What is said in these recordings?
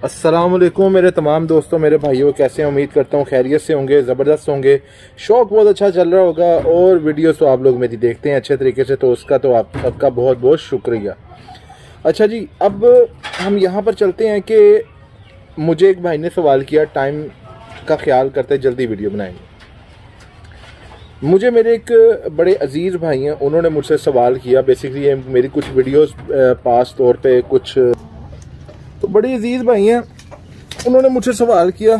अस्सलाम वालेकुम मेरे तमाम दोस्तों, मेरे भाइयों, कैसे हैं? उम्मीद करता हूँ खैरियत से होंगे, ज़बरदस्त होंगे। शौक बहुत अच्छा चल रहा होगा और वीडियोस तो आप लोग मेरी देखते हैं अच्छे तरीके से, तो उसका तो आप सबका बहुत बहुत शुक्रिया। अच्छा जी, अब हम यहाँ पर चलते हैं कि मुझे एक भाई ने सवाल किया, टाइम का ख्याल करते जल्दी वीडियो बनाएंगे। मुझे मेरे एक बड़े अजीज़ भाई हैं, उन्होंने मुझसे सवाल किया। बेसिकली मेरी कुछ वीडियोस पास तौर पे कुछ तो बड़े अजीज़ भाई हैं, उन्होंने मुझसे सवाल किया।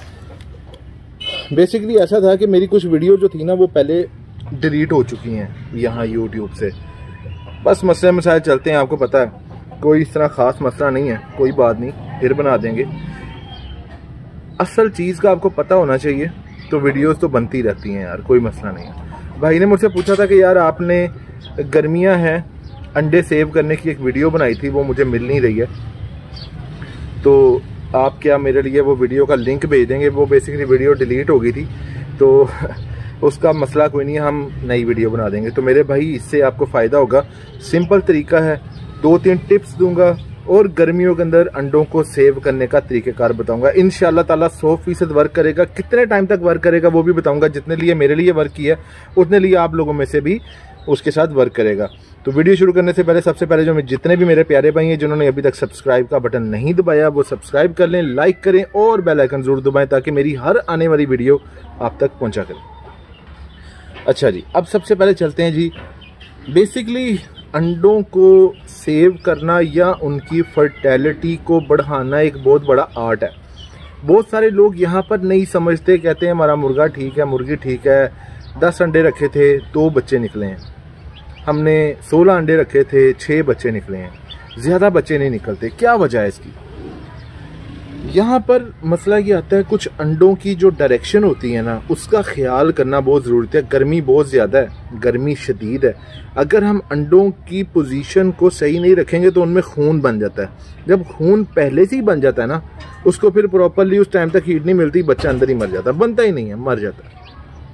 बेसिकली ऐसा था कि मेरी कुछ वीडियो जो थी ना वो पहले डिलीट हो चुकी हैं यहाँ यूट्यूब से। बस मसले मसाइल चलते हैं, आपको पता है, कोई इस तरह ख़ास मसला नहीं है, कोई बात नहीं, फिर बना देंगे। असल चीज़ का आपको पता होना चाहिए, तो वीडियोस तो बनती रहती हैं यार, कोई मसला नहीं है। भाई ने मुझसे पूछा था कि यार आपने गर्मियां हैं, अंडे सेव करने की एक वीडियो बनाई थी, वो मुझे मिल नहीं रही है, तो आप क्या मेरे लिए वो वीडियो का लिंक भेज देंगे? वो बेसिकली वीडियो डिलीट हो गई थी, तो उसका मसला कोई नहीं है, हम नई वीडियो बना देंगे। तो मेरे भाई इससे आपको फ़ायदा होगा। सिंपल तरीका है, 2-3 टिप्स दूंगा और गर्मियों के अंदर अंडों को सेव करने का तरीक़ेकार बताऊंगा। इंशाल्लाह ताला 100% वर्क करेगा। कितने टाइम तक वर्क करेगा वो भी बताऊंगा। जितने लिए मेरे लिए वर्क किया उतने लिए आप लोगों में से भी उसके साथ वर्क करेगा। तो वीडियो शुरू करने से पहले सबसे पहले जो जितने भी मेरे प्यारे भाई हैं जिन्होंने अभी तक सब्सक्राइब का बटन नहीं दबाया, वो सब्सक्राइब कर लें, लाइक करें और बेल आइकन जरूर दबाएं ताकि मेरी हर आने वाली वीडियो आप तक पहुंचा करें। अच्छा जी, अब सबसे पहले चलते हैं जी। बेसिकली अंडों को सेव करना या उनकी फर्टिलिटी को बढ़ाना एक बहुत बड़ा आर्ट है। बहुत सारे लोग यहाँ पर नहीं समझते, कहते हैं हमारा मुर्गा ठीक है, मुर्गी ठीक है, 10 अंडे रखे थे 2 बच्चे निकले हैं, हमने 16 अंडे रखे थे 6 बच्चे निकले हैं, ज़्यादा बच्चे नहीं निकलते। क्या वजह है इसकी? यहाँ पर मसला ये आता है, कुछ अंडों की जो डायरेक्शन होती है ना, उसका ख्याल करना बहुत ज़रूरत है। गर्मी बहुत ज़्यादा है, गर्मी शदीद है। अगर हम अंडों की पोजीशन को सही नहीं रखेंगे तो उनमें खून बन जाता है। जब खून पहले से ही बन जाता है ना, उसको फिर प्रॉपरली उस टाइम तक हीट नहीं मिलती, बच्चा अंदर ही मर जाता है, बनता ही नहीं है, मर जाता है।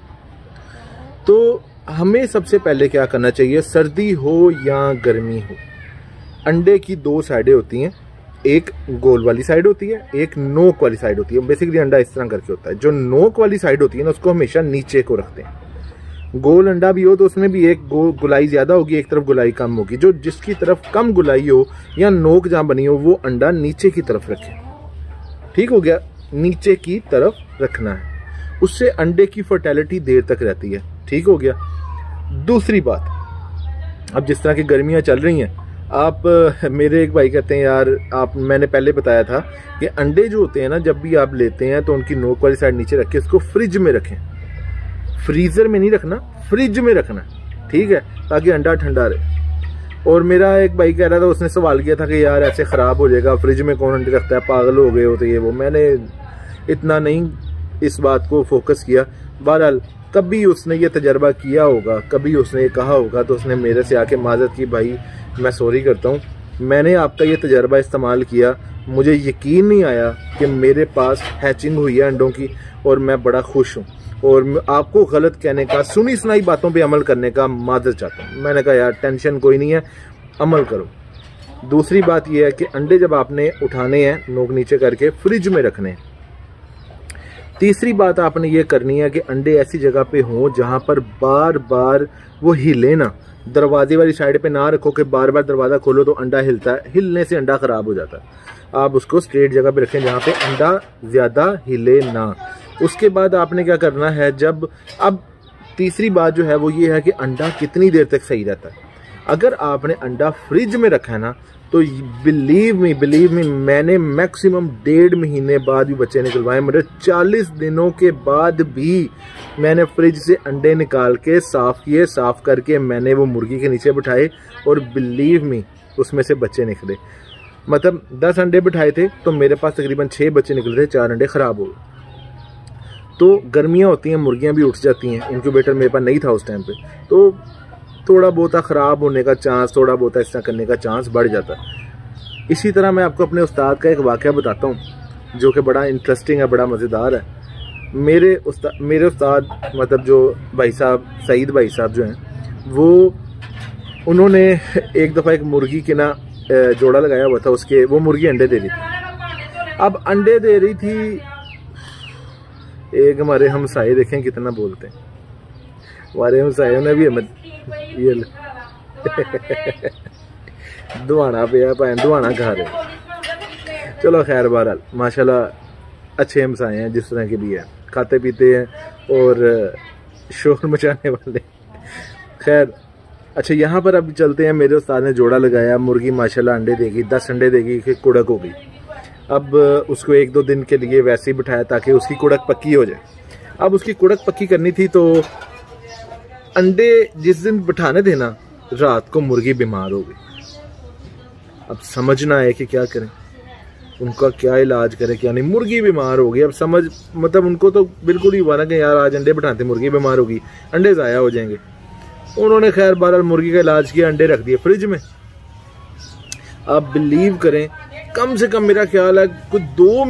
तो हमें सबसे पहले क्या करना चाहिए, सर्दी हो या गर्मी हो, अंडे की 2 साइडें होती हैं, एक गोल वाली साइड होती है, एक नोक वाली साइड होती है। बेसिकली अंडा इस तरह करके होता है। जो नोक वाली साइड होती है ना, उसको हमेशा नीचे को रखते हैं। गोल अंडा भी हो तो उसमें भी एक गुलाई ज़्यादा होगी, एक तरफ गुलाई कम होगी। जो जिसकी तरफ कम गुलाई हो या नोक जहाँ बनी हो, वो अंडा नीचे की तरफ रखें। ठीक हो गया, नीचे की तरफ रखना है, उससे अंडे की फर्टिलिटी देर तक रहती है। ठीक हो गया। दूसरी बात, अब जिस तरह की गर्मियाँ चल रही हैं, आप मेरे एक भाई कहते हैं यार आप, मैंने पहले बताया था कि अंडे जो होते हैं ना, जब भी आप लेते हैं तो उनकी नोक वाली साइड नीचे रख के इसको फ्रिज में रखें। फ्रीजर में नहीं रखना, फ्रिज में रखना, ठीक है, ताकि अंडा ठंडा रहे। और मेरा एक भाई कह रहा था, उसने सवाल किया था कि यार ऐसे ख़राब हो जाएगा, फ्रिज में कौन अंडे रखता है, पागल हो गए हो तो ये वो। मैंने इतना नहीं इस बात को फोकस किया। बहरहाल कभी उसने ये तजर्बा किया होगा, कभी उसने ये कहा होगा, तो उसने मेरे से आके माजरत की, भाई मैं सॉरी करता हूँ, मैंने आपका ये तजर्बा इस्तेमाल किया, मुझे यकीन नहीं आया कि मेरे पास हैचिंग हुई है अंडों की, और मैं बड़ा खुश हूँ। और आपको गलत कहने का, सुनी सुनाई बातों पे अमल करने का माजरत चाहता हूँ। मैंने कहा यार टेंशन कोई नहीं है, अमल करो। दूसरी बात यह है कि अंडे जब आपने उठाने हैं, नोक नीचे करके फ्रिज में रखने हैं। तीसरी बात आपने ये करनी है कि अंडे ऐसी जगह पे हों जहाँ पर बार बार वो हिले ना। दरवाजे वाली साइड पे ना रखो कि बार बार दरवाज़ा खोलो तो अंडा हिलता है, हिलने से अंडा ख़राब हो जाता है। आप उसको स्ट्रेट जगह पे रखें जहाँ पे अंडा ज़्यादा हिले ना। उसके बाद आपने क्या करना है, जब अब तीसरी बात जो है वो ये है कि अंडा कितनी देर तक सही रहता है। अगर आपने अंडा फ्रिज में रखा है ना, तो बिलीव मी, मैंने मैक्सिमम 1.5 महीने बाद भी बच्चे निकलवाए। मेरे 40 दिनों के बाद भी मैंने फ्रिज से अंडे निकाल के साफ़ किए, साफ़ करके मैंने वो मुर्गी के नीचे बिठाए, और बिलीव मी उसमें से बच्चे निकले। मतलब 10 अंडे बिठाए थे तो मेरे पास तकरीबन 6 बच्चे निकले थे, 4 अंडे ख़राब हो गए। तो गर्मियाँ होती हैं, मुर्गियाँ भी उठ जाती हैं। इनक्यूबेटर मेरे पास नहीं था उस टाइम पर, तो थोड़ा बहुत ख़राब होने का चांस, थोड़ा बहुत इस तरह करने का चांस बढ़ जाता है। इसी तरह मैं आपको अपने उस्ताद का एक वाक़या बताता हूँ जो कि बड़ा इंटरेस्टिंग है, बड़ा मज़ेदार है। मेरे उस्ताद मतलब जो भाई साहब, सईद भाई साहब जो हैं, वो उन्होंने एक दफ़ा एक मुर्गी के ना जोड़ा लगाया हुआ था, उसके वो मुर्गी अंडे दे रही थी। अब अंडे दे रही थी। एक हमारे हमसाए देखें कितना बोलते हैं, हमारे हमसाए ने भी हमें ये दुआना पिया पाए, दुआना खा रहे। चलो खैर, बहरहाल माशाल्लाह अच्छे हमसाए हैं, जिस तरह के भी है, खाते पीते हैं और शोर मचाने वाले। खैर अच्छा, यहाँ पर अब चलते हैं। मेरे उस्ताद ने जोड़ा लगाया, मुर्गी माशाल्लाह अंडे देगी, 10 अंडे देगी, फिर कुड़क हो गई। अब उसको 1-2 दिन के लिए वैसे ही बिठाया ताकि उसकी कुड़क पक्की हो जाए। अब उसकी कुड़क पक्की करनी थी तो अंडे जिस दिन बिठाने थे ना, रात को मुर्गी बीमार हो गई। अब समझना है कि क्या करें, उनका क्या इलाज करें क्या नहीं। मुर्गी बीमार हो गई, अब समझ मतलब उनको तो बिल्कुल ही हुआ ना कि यार आज अंडे बिठाते मुर्गी बीमार होगी, अंडे ज़ाया हो जाएंगे। उन्होंने खैर बहरहाल मुर्गी का इलाज किया, अंडे रख दिए फ्रिज में। आप बिलीव करें, कम से कम मेरा ख्याल है कुछ 2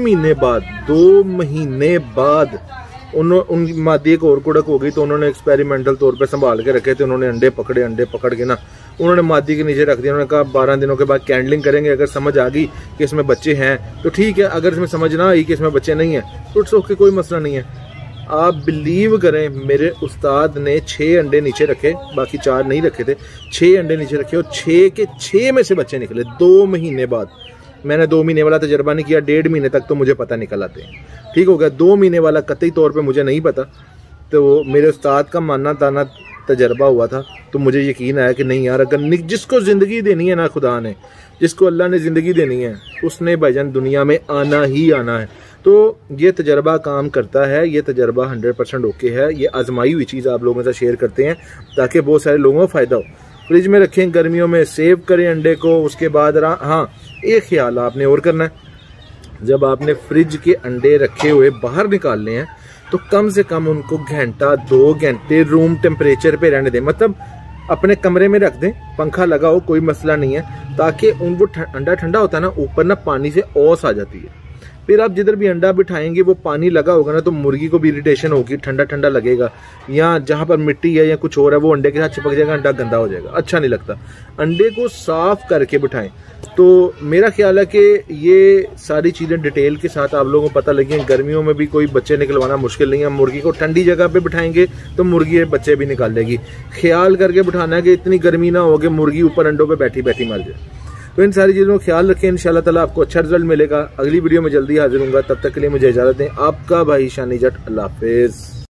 महीने बाद उन मादी एक और कुड़क हो गई। तो उन्होंने एक्सपेरिमेंटल तौर पे संभाल के रखे थे। उन्होंने अंडे पकड़ के ना उन्होंने मादी के नीचे रख दिया। उन्होंने कहा 12 दिनों के बाद कैंडलिंग करेंगे, अगर समझ आ गई कि इसमें बच्चे हैं तो ठीक है, अगर इसमें समझ ना आई कि इसमें बच्चे नहीं हैं तो इट्स ओके, कोई मसला नहीं है। आप बिलीव करें, मेरे उस्ताद ने 6 अंडे नीचे रखे, बाकी 4 नहीं रखे थे। 6 अंडे नीचे रखे और 6 के 6 में से बच्चे निकले 2 महीने बाद। मैंने 2 महीने वाला तजर्बा नहीं किया, 1.5 महीने तक तो मुझे पता निकल आते हैं। ठीक हो गया, 2 महीने वाला कतई तौर पे मुझे नहीं पता। तो मेरे उस्ताद का मानना ताना तजर्बा हुआ था, तो मुझे यकीन आया कि नहीं यार, अगर जिसको ज़िंदगी देनी है ना खुदा ने, जिसको अल्लाह ने ज़िंदगी देनी है, उसने भाईजान दुनिया में आना ही आना है। तो ये तजर्बा काम करता है, ये तजर्बा 100% ओके है। ये आजमाई हुई चीज़ आप लोगों के साथ शेयर करते हैं ताकि बहुत सारे लोगों को फ़ायदा हो। फ्रिज में रखें, गर्मियों में सेव करें अंडे को। उसके बाद हाँ, एक ख्याल आपने और करना है, जब आपने फ्रिज के अंडे रखे हुए बाहर निकालने हैं तो कम से कम उनको 1-2 घंटे रूम टेम्परेचर पे रहने दें। मतलब अपने कमरे में रख दें, पंखा लगाओ, कोई मसला नहीं है, ताकि उनको अंडा ठंडा होता है ना, ऊपर ना पानी से ओस आ जाती है। फिर आप जिधर भी अंडा बिठाएंगे वो पानी लगा होगा ना, तो मुर्गी को भी इरिटेशन होगी, ठंडा ठंडा लगेगा, या जहाँ पर मिट्टी है या कुछ और है वो अंडे के साथ चिपक जाएगा, अंडा गंदा हो जाएगा, अच्छा नहीं लगता। अंडे को साफ करके बिठाएं। तो मेरा ख्याल है कि ये सारी चीज़ें डिटेल के साथ आप लोगों को पता लगी। गर्मियों में भी कोई बच्चे निकलवाना मुश्किल नहीं है। मुर्गी को ठंडी जगह पे बिठाएंगे तो मुर्गी बच्चे भी निकाल देगी। ख्याल करके बिठाना है कि इतनी गर्मी ना हो कि मुर्गी ऊपर अंडों पे बैठी बैठी मर जाए। तो इन सारी चीज़ों का ख्याल रखें, इंशाल्लाह ताला आपको अच्छा रिजल्ट मिलेगा। अगली वीडियो में जल्दी हाजिर होऊंगा, तब तक के लिए मुझे इजाज़त दें। आपका भाई शानी जट, अल्लाह हाफिज़।